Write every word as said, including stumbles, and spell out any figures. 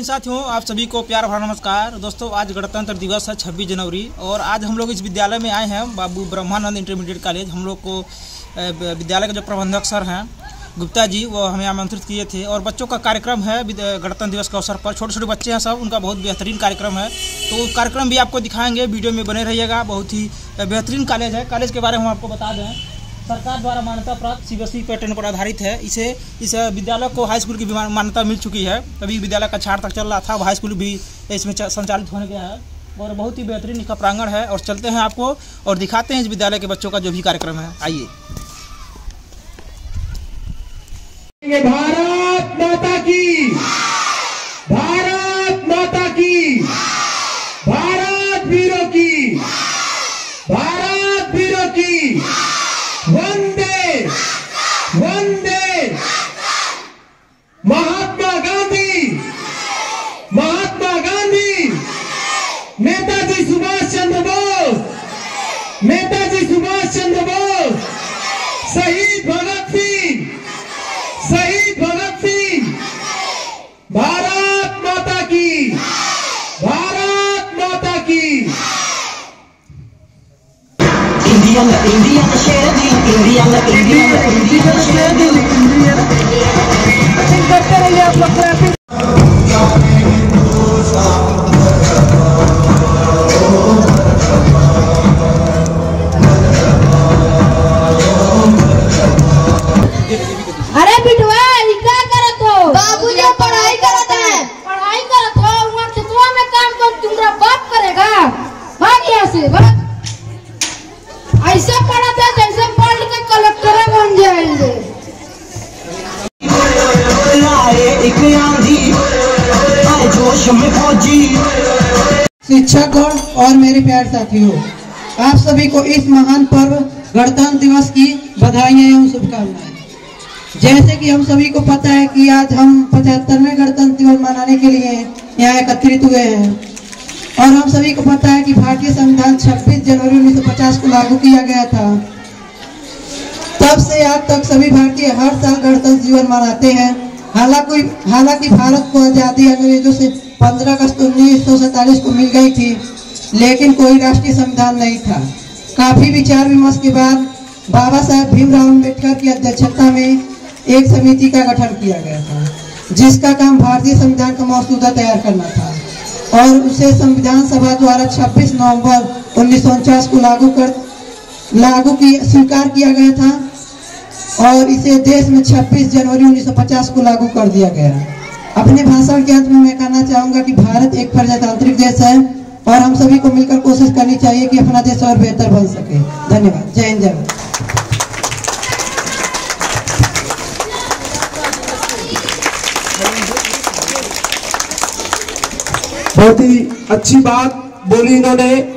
जय साथियों, आप सभी को प्यार भरा नमस्कार। दोस्तों, आज गणतंत्र दिवस है छब्बीस जनवरी और आज हम लोग इस विद्यालय में आए हैं, बाबू ब्रह्मानंद इंटरमीडिएट कॉलेज। हम लोग को विद्यालय के जो प्रबंधक सर हैं गुप्ता जी, वो हमें आमंत्रित किए थे और बच्चों का कार्यक्रम है गणतंत्र दिवस के अवसर पर। छोटे छोटे बच्चे हैं सब, उनका बहुत बेहतरीन कार्यक्रम है, तो कार्यक्रम भी आपको दिखाएंगे। वीडियो में बने रहिएगा। बहुत ही बेहतरीन कॉलेज है। कॉलेज के बारे में हम आपको बता दें, सरकार द्वारा मान्यता प्राप्त सीबीएसई पैटर्न पर आधारित है। इसे इस विद्यालय को हाई स्कूल की भी मान्यता मिल चुकी है। अभी विद्यालय का छात्र तक चल रहा था, हाई स्कूल भी इसमें संचालित होने गया है और बहुत ही बेहतरीन इसका प्रांगण है। और चलते हैं आपको और दिखाते हैं इस विद्यालय के बच्चों का जो भी कार्यक्रम है। आइए। भारत माता की, भारत माता की, भारत वीरों की, भारत वीरों की, वंदे वंदे। महात्मा गांधी, महात्मा गांधी, नेताजी सुभाष चंद्र बोस, नेताजी सुभाष चंद्र बोस, शहीद भगत सिंह, शहीद भगत सिंह। भारत माता की, भारत माता की। इंडिया में इंडिया में शेर दिल, इंडिया में इंडिया में इंडिया में शेर दिल, इंडिया में करते रहिए आप लोग। अरे बिटवा क्या करत हो? बाबूजी पढ़ाई करत है। पढ़ाई करत हो? वहाँ खेतवा में काम कर तुम्हारा बाप करेगा। भाग यहाँ से, भाग। ऐसे पढ़त है जैसे पढ़ के कलेक्टर बन जाएंगे। शिक्षकगण और मेरे प्यारे साथियों, आप सभी को इस महान पर्व गणतंत्र दिवस की बधाइयाँ एवं शुभकामनाएं। जैसे कि हम सभी को पता है कि आज हम पचहत्तरवें गणतंत्र दिवस मनाने के लिए यहाँ एकत्रित हुए हैं और हम सभी को पता है कि भारतीय संविधान छब्बीस जनवरी उन्नीस सौ पचास को लागू किया गया था। तब से आज तक सभी भारतीय हर साल गणतंत्र दिवस मनाते हैं। हालांकि हालांकि भारत को आज़ादी अंग्रेजों से पंद्रह अगस्त उन्नीस सौ सैतालीस को मिल गई थी, लेकिन कोई राष्ट्रीय संविधान नहीं था। काफी विचार विमर्श के बाद बाबा साहेब भीमराव अम्बेडकर की अध्यक्षता में एक समिति का गठन किया गया था, जिसका काम भारतीय संविधान का मसौदा तैयार करना था और उसे संविधान सभा द्वारा छब्बीस नवंबर उन्नीस सौ उनचास को लागू कर लागू की स्वीकार किया गया था और इसे देश में छब्बीस जनवरी उन्नीस सौ पचास को लागू कर दिया गया। अपने भाषण के अंत में मैं कहना चाहूँगा कि भारत एक प्रजातांत्रिक देश है और हम सभी को मिलकर कोशिश करनी चाहिए कि अपना देश और बेहतर बन सके। धन्यवाद। जय हिंद, जय भारत। बहुत ही अच्छी बात बोली इन्होंने।